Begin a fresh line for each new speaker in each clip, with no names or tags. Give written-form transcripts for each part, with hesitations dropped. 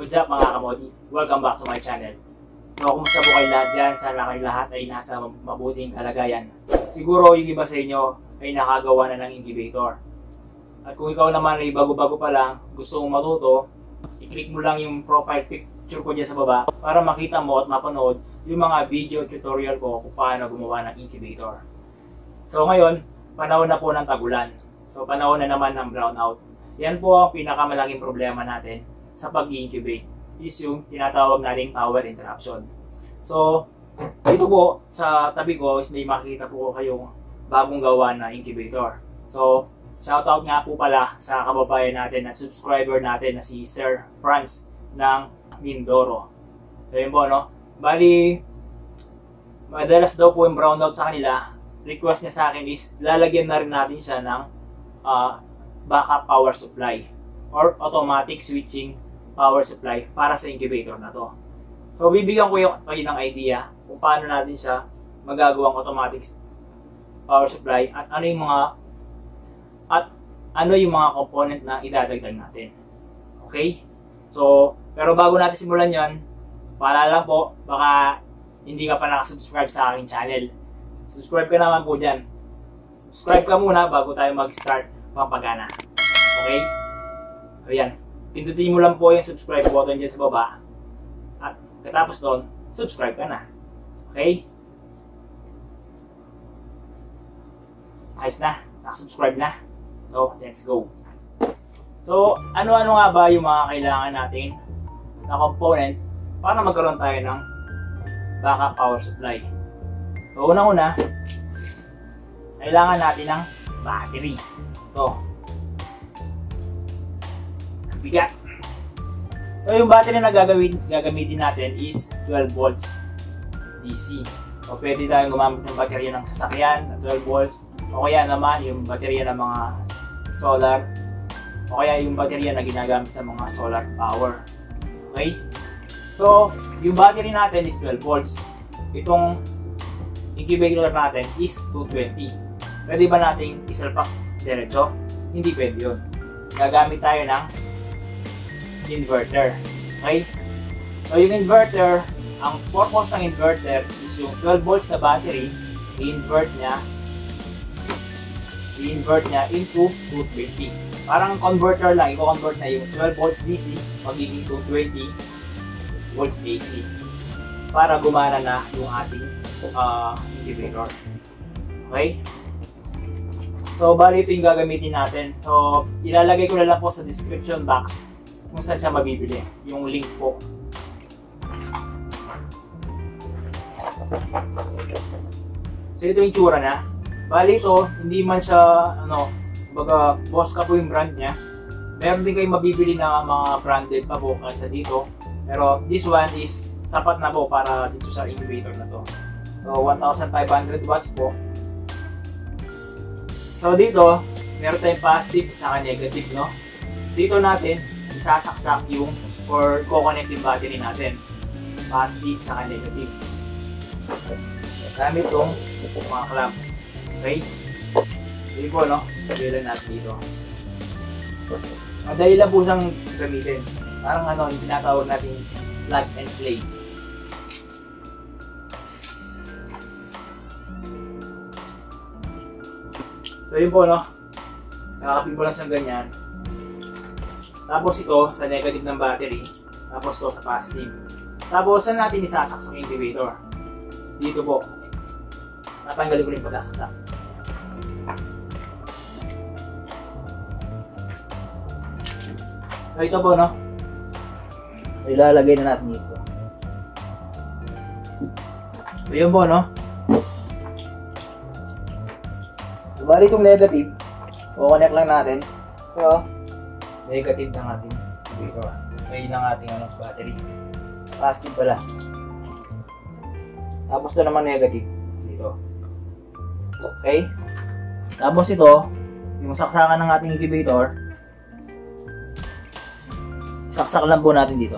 What's up mga kamodi? Welcome back to my channel. So, kumusta po kayo lahat dyan? Sana kayo lahat ay nasa mabuting kalagayan. Siguro yung iba sa inyo ay nakagawa na ng incubator. At kung ikaw naman ay bago-bago pa lang, gusto mong matuto, i-click mo lang yung profile picture ko dyan sa baba para makita mo at mapanood yung mga video tutorial ko kung paano gumawa ng incubator. So ngayon, panahon na po ng tagulan. So panahon na naman ng brownout. Yan po ang pinakamalaking problema natin sa pag-incubate, is yung tinatawag nating power interruption. So, dito po sa tabi ko is may makikita po kayong bagong gawa na incubator. So, shoutout nga po pala sa kababayan natin at subscriber natin na si Sir Franz ng Mindoro. So yun po, no? Bali, madalas daw po yung brownout sa kanila. Request niya sa akin is lalagyan na rin natin siya ng backup power supply or automatic switching power supply para sa incubator na to. So bibigyan ko kayo ng idea kung paano natin siya magagawang automatic power supply at ano yung mga component na idadagdag natin. Okay? So, pero bago natin simulan 'yon, paalala po, baka hindi ka pa nakasubscribe sa aking channel. Subscribe ka naman po diyan. Subscribe ka muna bago tayo mag-start pampagana. Okay? Ayan. Pindutin mo lang po yung subscribe button dyan sa baba. At katapos doon, subscribe ka na. Okay? Ayos na. Nakasubscribe na. So, let's go. So, ano-ano nga ba yung mga kailangan natin na component para magkaroon tayo ng backup power supply? So, unang-una, kailangan natin ng battery. Ito. Bigat. So yung battery na gagamitin natin is 12 volts DC. So pwede tayong gumamit ng baterya ng sasakyan na 12 volts o kaya naman yung baterya ng mga solar o kaya yung baterya na ginagamit sa mga solar power. Okay? So yung battery natin is 12 volts. Itong incubator natin is 220. Pwede ba nating isalpak diretso? Hindi pwede yun. Gagamit tayo ng inverter. Okay? So yung inverter, ang purpose ng inverter is yung 12 volts na battery, i-invert niya into 220. Parang converter lang, i-convert na yung 12 volts DC magiging 220 volts AC para gumana na yung ating incubator. Okay? So, bali ito yung gagamitin natin. So, ilalagay ko na lang po sa description box kung saan siya mabibili. Yung link po. So, ito yung tsura na. Bali ito, hindi man siya, baga, boss ka po yung brand niya. Meron din kayong mabibili na mga branded pa po kaysa dito. Pero, this one is sapat na po para dito sa incubator na to. So, 1,500 watts po. So dito, meron tayong positive at negative, no? Dito natin, isasaksak yung or co-connect yung battery natin. Positive at negative. Gamit itong mga clamp. Okay? Hindi po, no? Sabihin natin dito. Madali lang po siyang gamitin. Parang yung tinatawag natin plug and play. So yun po, no? Nakakapin ko lang siyang ganyan. Tapos ito sa negative ng battery. Tapos ito sa positive. Tapos saan natin isasaksak yung incubator? Dito po. Natanggalin ko rin pagkasaksak. So ito po, no? Ilalagay na natin dito. So yun po, no? Bali itong negative, connect lang natin. So, negative ng ating incubator. May ng ating battery. Positive pala. Tapos ito naman negative. Dito. Okay? Tapos ito, yung saksakan ng ating incubator, saksak lang po natin dito.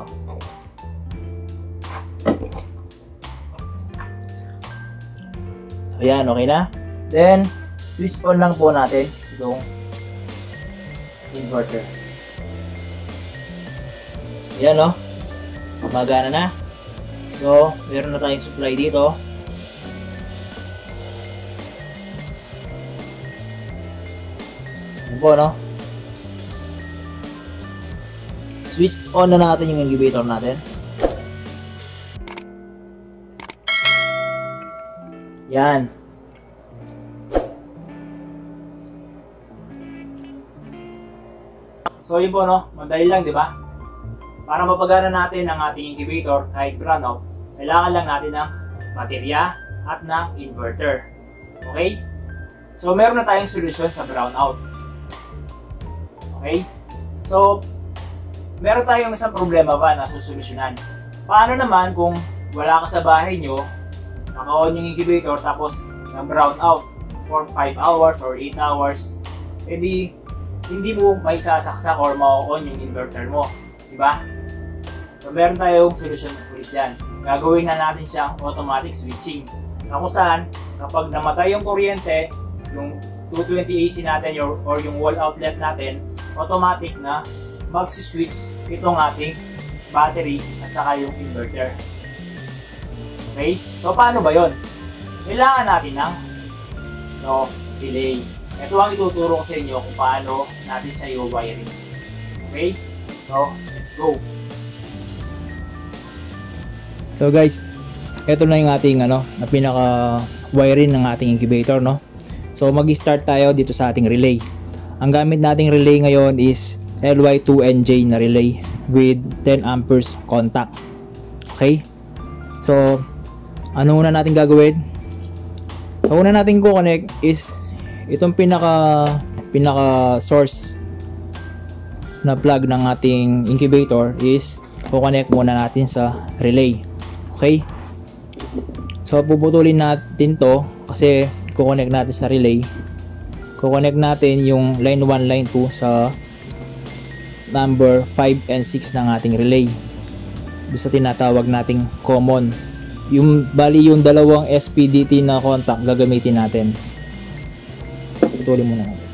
Ayan, okay na. Then, switch on lang po natin itong inverter. Yan, no? Magana na. So, meron na tayong supply dito. Yan po, no? Switch on na natin yung incubator natin. Yan. So yun po, no? Madali lang, di ba? Para mapagana natin ang ating incubator kahit brownout, kailangan lang natin ng baterya at ng inverter. Okay? So meron na tayong solusyon sa brownout. Okay? So, meron tayong isang problema pa na susolusyonan. Paano naman kung wala ka sa bahay nyo, naka-on yung incubator tapos na-brown out for 5 hours or 8 hours, edi hindi mo may sasaksak or ma-on yung inverter mo, di ba? So meron tayong solusyon ulit dyan. Gagawin na natin siyang automatic switching. Na kung saan, kapag namatay yung kuryente, yung 220 AC natin or yung wall outlet natin, automatic na mag-switch itong ating battery at saka yung inverter. Okay? So, paano ba yon? Kailangan natin ng relay. Ito ang ituturo ko sa inyo kung paano natin siya i-wiring. Okay? So, let's go! So guys, ito na yung ating na pinaka-wiring ng ating incubator, no? So, mag-start tayo dito sa ating relay. Ang gamit nating relay ngayon is LY2NJ na relay with 10 amperes contact. Okay? So, ano una natin gagawin? Ang una natin ko-connect is itong pinaka source na plug ng ating incubator is ko-connect muna natin sa relay. Okay? So, puputulin natin to kasi ko-connect natin sa relay. Ko-connect natin yung line 1, line 2 sa number 5 and 6 ng ating relay. Doon sa tinatawag nating common. Bali yung dalawang SPDT na contact gagamitin natin. Putulin muna natin.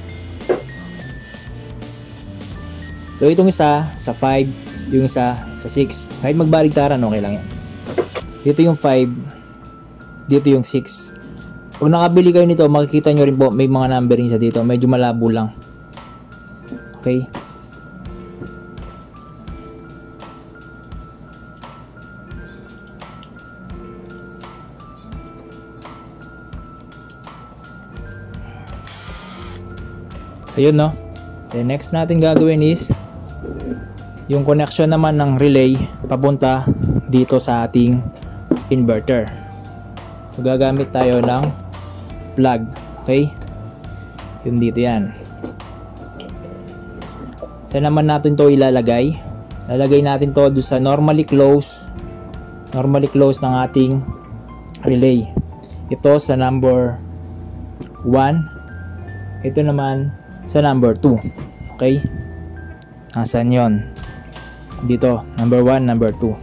So itong isa sa 5, yung isa sa 6. Kahit magbaligtaran, okay lang yan. Dito yung 5, dito yung 6. Pag nakabili kayo nito, makikita nyo rin po may mga numbering sa dito. Medyo malabo lang. Okay. Ayun, no? The next natin gagawin is yung connection naman ng relay papunta dito sa ating inverter. So gagamit tayo ng plug. Okay? Yun dito yan. Saan naman natin to ilalagay? Lalagay natin to doon sa normally close ng ating relay. Ito sa number 1. Ito naman sa number 2. Okay? Nasaan yon? Dito, number 1, number 2.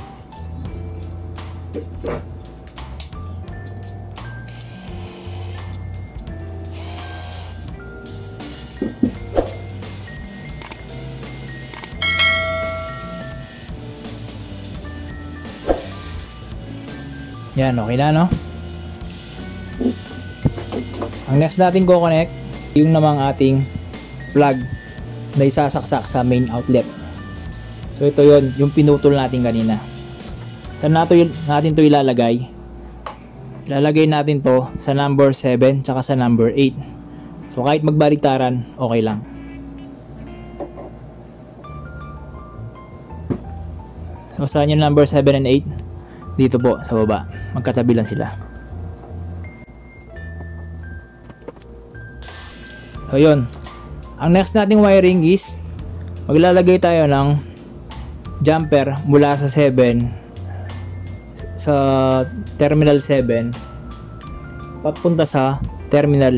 Yan, okay na, no? Ang next natin ko-connect yung namang ating plug na isasaksak sa main outlet. So ito yon, yung pinutol natin kanina. Saan natin to ilalagay? Ilalagay natin to sa number 7 tsaka sa number 8. So kahit magbaliktaran, okay lang. So saan yung number 7 and 8? Dito po sa baba. Magkatabi lang sila. So yun. Ang next nating wiring is maglalagay tayo ng jumper mula sa 7 sa terminal 7 papunta sa terminal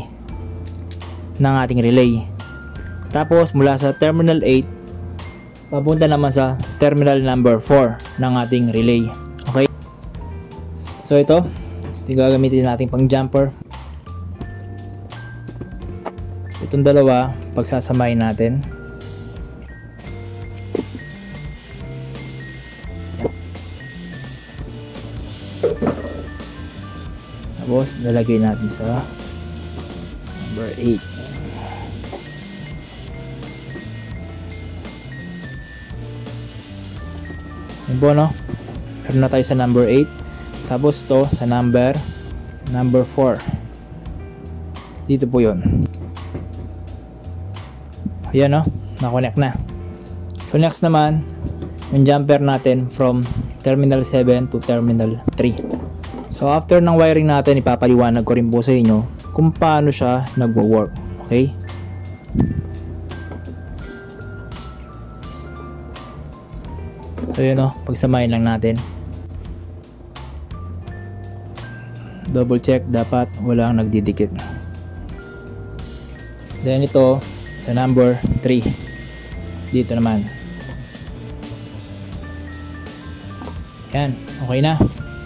3 ng ating relay. Tapos mula sa terminal 8 papunta naman sa terminal number 4 ng ating relay. Okay? So ito gagamitin natin pang jumper. Itong dalawa pagsasamahin natin. Tapos lalagay natin sa number 8. Yun po, no? Meron na tayo sa number 8. Tapos to sa number 4. Dito po yun. Ayan, no? Na-connect na. So next naman, yung jumper natin from terminal 7 to terminal 3. So after ng wiring natin, ipapaliwanag ko rin po sa inyo kung paano siya nagwo-work. Okay? So yun, no? Pagsamahin lang natin. Double check, dapat walang nagdidikit. Then ito sa number 3. Dito naman. Yan, okay na.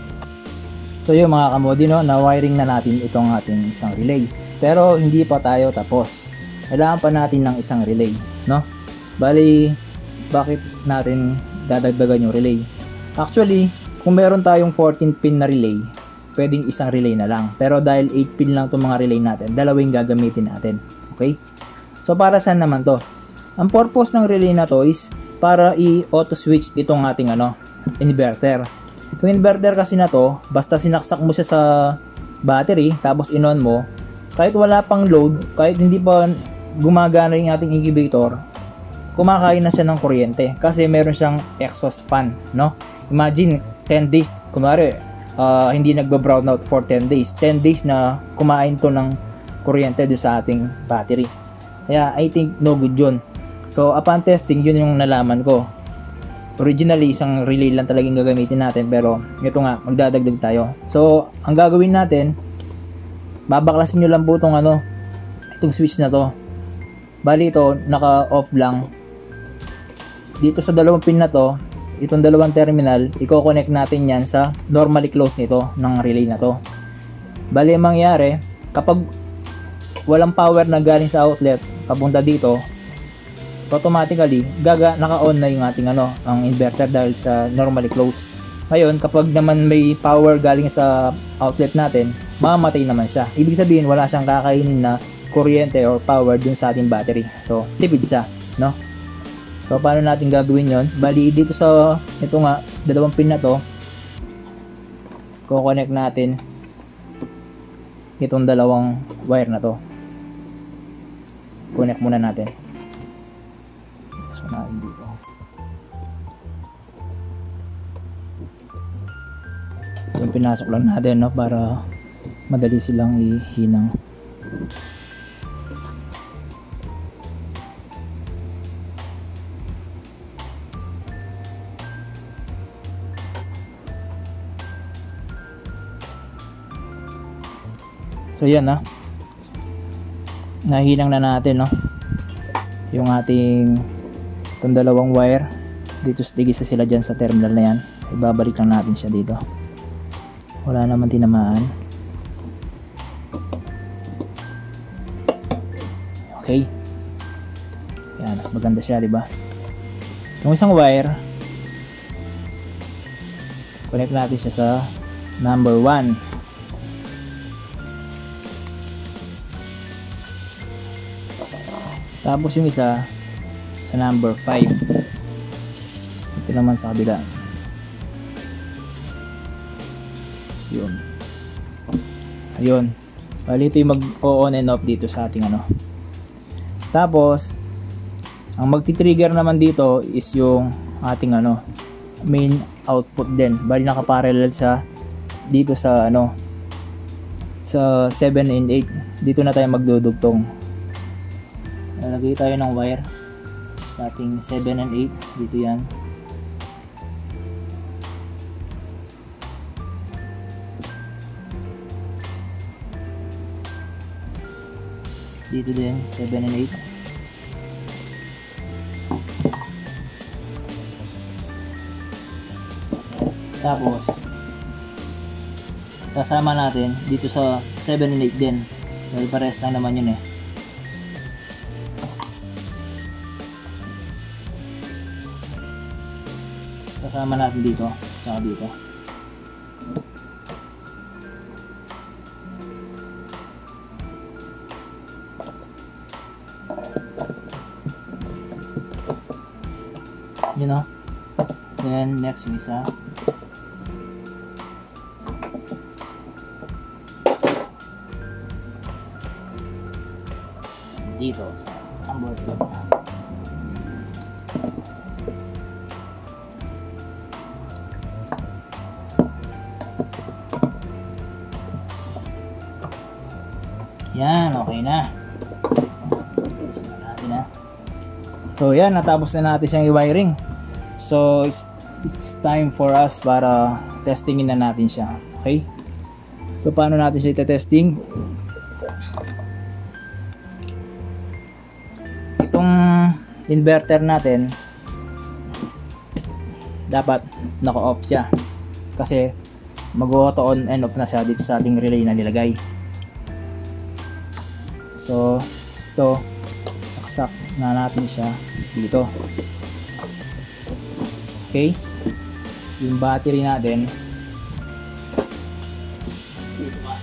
So yun mga kamodi, no, na wiring na natin itong ating isang relay. Pero hindi pa tayo tapos. Kailangan pa natin ng isang relay, no? Bali, bakit natin dadagdagan yung relay? Actually, kung meron tayong 14 pin na relay, pwedeng isang relay na lang. Pero dahil 8 pin lang itong mga relay natin, dalawang gagamitin natin. Okay? So para saan naman to? Ang purpose ng relay na to is para i-auto switch itong ating inverter. Itong inverter kasi na to, basta sinaksak mo siya sa battery, tapos in-on mo, kahit wala pang load, kahit hindi pa gumagana yung ating incubator, kumakain na siya ng kuryente kasi meron siyang exhaust fan, no? Imagine 10 days, kumari hindi nagba-brown out for 10 days. 10 days na kumain to ng kuryente doon sa ating battery. Kaya I think no good yun. So upon testing, yun yung nalaman ko. Originally, isang relay lang talagang gagamitin natin, pero ito nga, magdadagdag tayo. So ang gagawin natin, babaklasin nyo lang po itong itong switch na to. Bali ito, naka-off lang. Dito sa dalawang pin na to, itong dalawang terminal, i-connect natin yan sa normally close nito ng relay na to. Bali, ang mangyari, kapag walang power na galing sa outlet papunta dito, automatically naka-on na yung ating ang inverter dahil sa normally close. Ngayon, kapag naman may power galing sa outlet natin, mamamatay naman siya. Ibig sabihin, wala siyang kakainin na kuryente or power dun sa ating battery. So, tipid siya, no? So, paano natin gagawin yon? Bali, dito sa ito nga, dalawang pin na to, ko-connect natin itong dalawang wire na to. Connect muna natin. So, natin dito. So, pinasok lang natin, no, para madali silang ihinang. So yan, nahinang na natin, no, yung ating itong dalawang wire dito, tigisa sila dyan sa terminal na yan. Ibabalik lang natin siya dito, wala naman tinamaan. Okay, yan, mas maganda siya, diba? Yung isang wire, connect natin siya sa number 1. Tapos yung isa sa number 5. Ito naman sa kabila. Yun. Ayun. Bali ito yung mag-on and off dito sa ating Tapos ang magti-trigger naman dito is yung ating main output din. Bali naka-parallel sa dito sa sa 7 and 8. Dito na tayo magdudugtong. Lalagay tayo ng wire sa ating 7 and 8. Dito yan. Dito din, 7 and 8. Tapos sasama natin dito sa 7 and 8 din. Dahil parehas lang naman yun eh. Sasama natin dito, tsaka dito. You know? Then, next yung isa. Dito sa onboard plug na. Yan, okay na. So yan, natapos na natin siyang i-wiring. So it's time for us para testingin na natin siya. Okay? So paano natin siya i-testing? Itong inverter natin dapat naka-off siya kasi mag-auto on and off na siya dito sa ating relay na nilagay. So ito, saksak na natin siya dito. Okay, yung battery natin dito pa.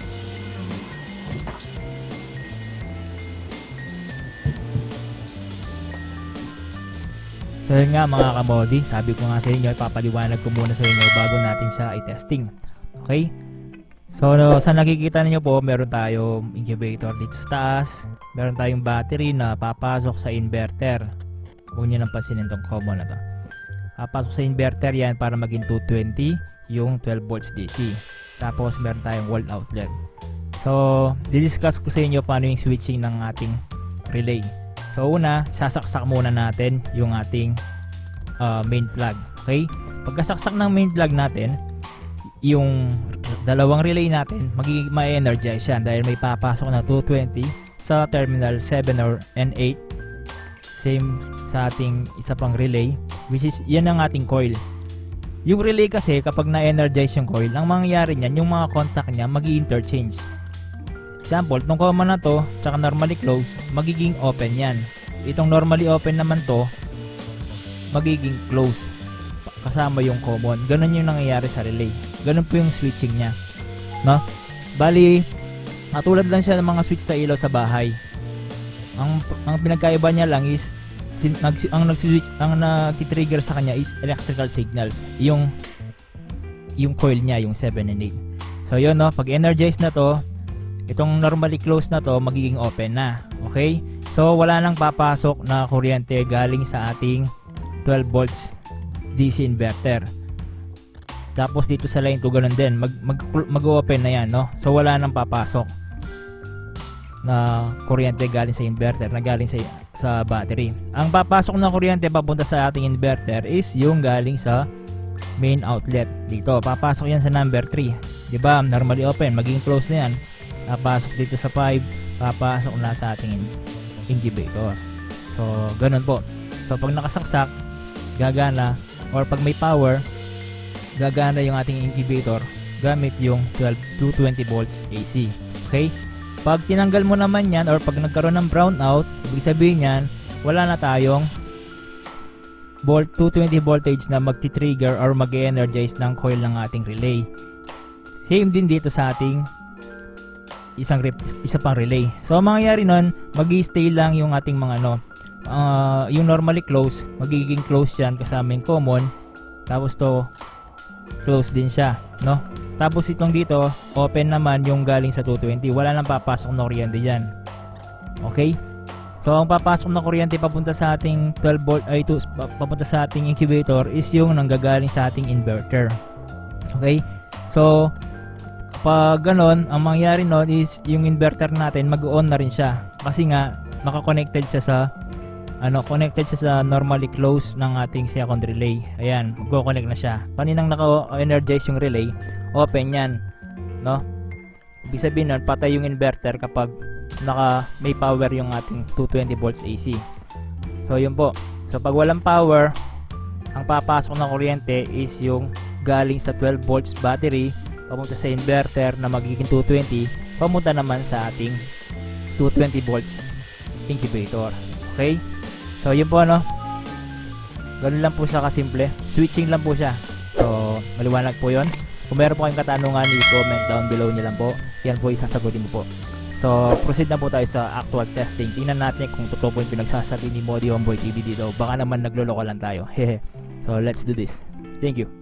So yun nga mga kamodi, sabi ko nga sa inyo, ipapaliwanag ko muna sa inyo bago natin siya i-testing. Okay? So sa nakikita niyo po, meron tayong incubator dito sa taas. Meron tayong battery na papasok sa inverter. Huwag niyo nang pansinin itong common na to. Papasok sa inverter yan para maging 220 yung 12 volts DC. Tapos meron tayong wall outlet. So didiscuss ko sa inyo paano yung switching ng ating relay. So una, sasaksak muna natin yung ating main plug. Okay? Pagkasaksak ng main plug natin, yung dalawang relay natin magiging ma-energize yan dahil may papasok na 220 sa terminal 7 and 8. Same sa ating isa pang relay, which is yan ang ating coil. Yung relay kasi kapag na-energize yung coil, ang mangyayari niyan, yung mga contact niya magi-interchange. Example, itong common na to tsaka normally closed, magiging open yan. Itong normally open naman to, magiging closed kasama yung common. Ganun yung nangyayari sa relay. Ganun po yung switching niya, no? Bali, katulad lang siya ng mga switch na ilaw sa bahay. Ang pinagkaiba niya lang is ang nag-trigger sa kanya is electrical signals. Yung coil niya, yung 7 and 8. So yun, no, pag energize na to, itong normally closed na to magiging open na. Okay? So wala nang papasok na kuryente galing sa ating 12 volts DC inverter. Tapos dito sa line 2 ganun din, mag-open na yan, no? So wala nang papasok na kuryente galing sa inverter, na galing sa battery. Ang papasok na kuryente papunta sa ating inverter is yung galing sa main outlet. Dito, papasok yan sa number 3. 'Di ba? Normally open, maging close na yan. Papasok dito sa 5, papasok na sa ating incubator. So, ganun po. So, pag nakasaksak, gagana, or pag may power, gagana yung ating incubator gamit yung 220 volts AC. Okay? Pag tinanggal mo naman yan, or pag nagkaroon ng brownout, ibig sabihin yan, wala na tayong 220 voltage na magti-trigger or mag-energize ng coil ng ating relay. Same din dito sa ating isa pang relay. So ang mangyayari nun, magi-stay lang yung ating mga yung normally close, magiging close yan kasama yung common. Tapos to close din siya, no? Tapos itong dito, open naman yung galing sa 220. Wala nang papasok na kuryente diyan. Okay? So ang papasok na kuryente papunta sa ating 12 volt papunta sa ating incubator is yung nanggagaling sa ating inverter. Okay? So pag ganon, ang mangyayari nun is yung inverter natin mag-on na rin siya kasi nga naka-connected siya sa connected siya sa normally close ng ating second relay. Ayan, magko-connect na siya. Kaninang naka-energize yung relay, open yan, no? Ibig sabihin nun, patay yung inverter kapag may power yung ating 220 volts AC. So yun po. So pag walang power, ang papasok na kuryente is yung galing sa 12 volts battery papunta sa inverter na magiging 220, pamunta naman sa ating 220 volts incubator. Okay? So yun po, ganun lang po siya kasimple. Switching lang po siya. So maliwanag po yun. Kung meron po kayong katanungan, i-comment down below nyo lang po. Yan po isasagutin mo po So, proceed na po tayo sa actual testing. Tingnan natin kung totoo po yung pinagsasabi ni MoDIY HomeBoy TV dito. Baka naman nagloloko lang tayo. Hehe. So, let's do this. Thank you.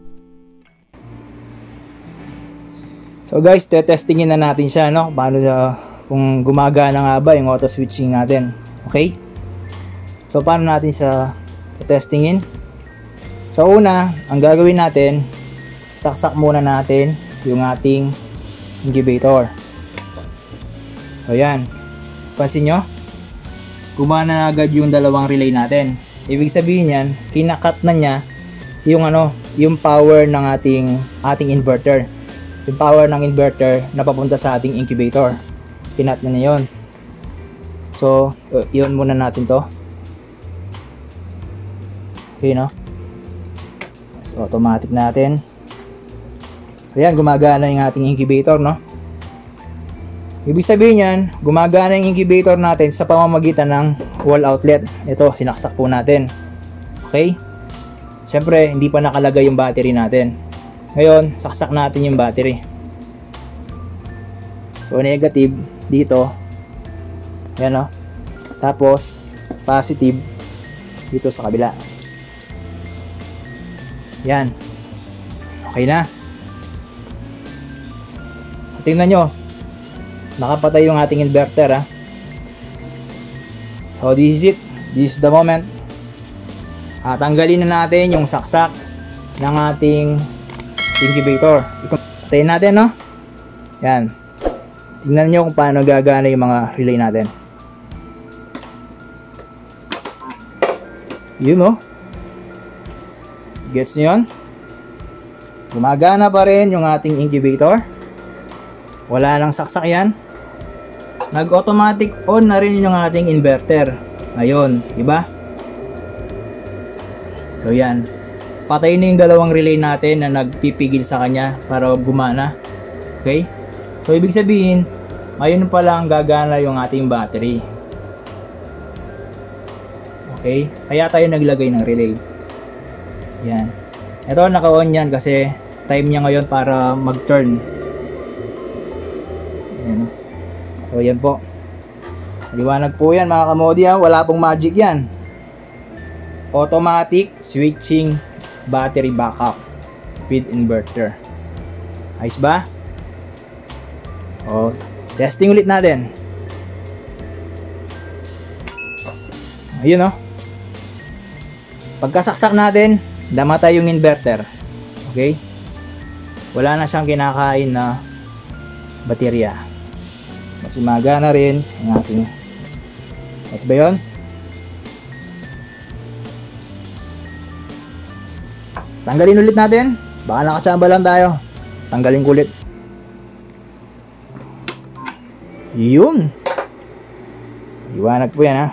So guys, testingin na natin siya, no? Paano siya, kung gumagana nga ba yung auto switching natin. Okay? So, paano natin siya testingin? So, una, ang gagawin natin, saksak muna natin yung ating incubator. So yan, pansin nyo, gumana na agad yung dalawang relay natin. Ibig sabihin yan, kinakat na niya yung yung power ng ating inverter. Yung power ng inverter na papunta sa ating incubator. Kinat na niya yun. So, yun muna natin to. Okay, no? So, automatic natin. So yan, gumagana yung ating incubator, no? Ibig sabihin yan, gumagana yung incubator natin sa pamamagitan ng wall outlet. Ito, sinaksak po natin. Okay? Siyempre, hindi pa nakalagay yung battery natin. Ngayon, saksak natin yung battery. So, negative dito. Ayan o. Tapos, positive dito sa kabila. Yan. Okay na. Tingnan nyo. Nakapatay yung ating inverter, ha. So this is it. This is the moment. Tanggalin na natin yung saksak ng ating incubator. Patayin natin, no? Yan. Tingnan nyo kung paano gagana yung mga relay natin. Yun, no? Gets nyo yun? Gumagana pa rin yung ating incubator. Wala nang saksak yan. Nag-automatic on na rin yung ating inverter. Ayun, diba? So yan. Patay na yung dalawang relay natin na nagpipigil sa kanya para gumana. Okay? So ibig sabihin, ngayon pa lang gagana yung ating battery. Okay? Kaya tayo naglagay ng relay. Yan. Ito, naka-on yan kasi time niya ngayon para mag-turn. Yan. So yan po. Liwanag po yan mga kamodi, ha. Wala pong magic yan. Automatic switching battery backup with inverter. Ayos ba? O, testing ulit natin. Ayun, o. Pagkasaksak natin, damatay yung inverter. Okay? Wala na siyang kinakain na baterya. Mas umagana rin ang ating. Ayos ba yun? Tanggalin ulit natin. Baka nakatsamba lang tayo. Tanggalin ko ulit. Yun. Liwanag po yan, ha.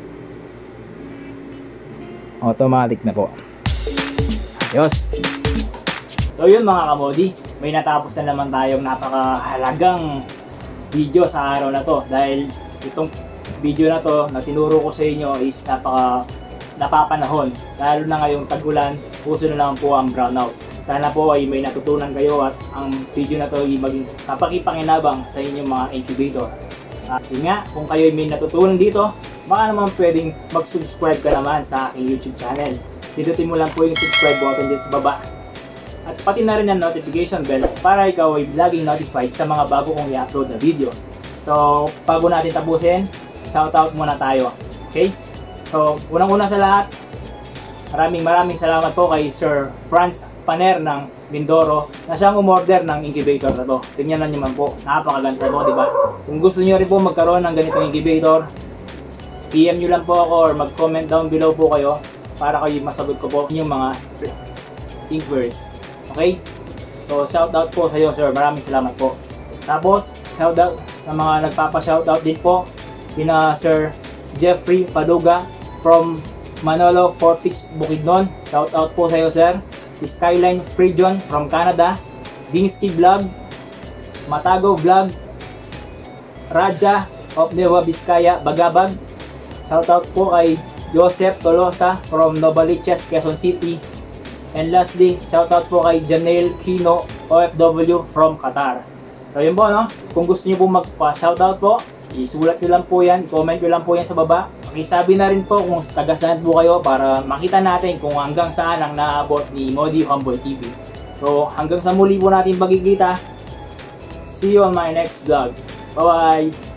Automatic na po. Ayos. So yun mga kamodi, may natapos na naman tayong napakahalagang video sa araw na to. Dahil itong video na to na tinuro ko sa inyo is napapanahon. Lalo na ngayong tag-ulan, puso na lang po ang brownout. Sana po ay may natutunan kayo at ang video na to ay maging kapakipanginabang sa inyong mga incubator. At yun nga, kung kayo ay may natutunan dito, baka naman pwedeng mag-subscribe ka naman sa aking YouTube channel. Pindutin mo lang po yung subscribe button dyan sa baba. At pati na rin ang notification bell para ikaw ay laging notified sa mga bago kong i-upload na video. So, bago natin tapusin, shoutout muna tayo. Okay? So, unang-una sa lahat, maraming salamat po kay Sir Franz Paner ng Mindoro na siyang umorder ng incubator na to. Tingnan na naman po, napakaganda po, di ba? Kung gusto niyo rin po magkaroon ng ganitong incubator, PM nyo lang po ako or mag-comment down below po kayo para kayo masagot ko po yung mga inquiries. Okay? So, shoutout po sa iyo, sir. Maraming salamat po. Tapos, shoutout sa mga nagpapa-shoutout din po kina Sir Jeffrey Paduga from Manolo, Fortix, Bukidnon. Shoutout po sa iyo, sir. Skyline Frijon from Canada. Dingsky Vlog, Matago Vlog, Raja of Nueva Vizcaya, Bagabag. Shoutout po kay Joseph Tolosa from Novaliches, Quezon City. And lastly, shoutout po kay Janelle Kino, OFW from Qatar. So yun po, no? Kung gusto niyo po magpa-shoutout po, isulat nyo lang po yan, comment nyo lang po yan sa baba. Pakisabi na rin po kung taga saan po kayo para makita natin kung hanggang saan ang naabot ni MoDIY HomeBoy TV. So hanggang sa muli po natin pagkikita. See you on my next vlog. Bye bye!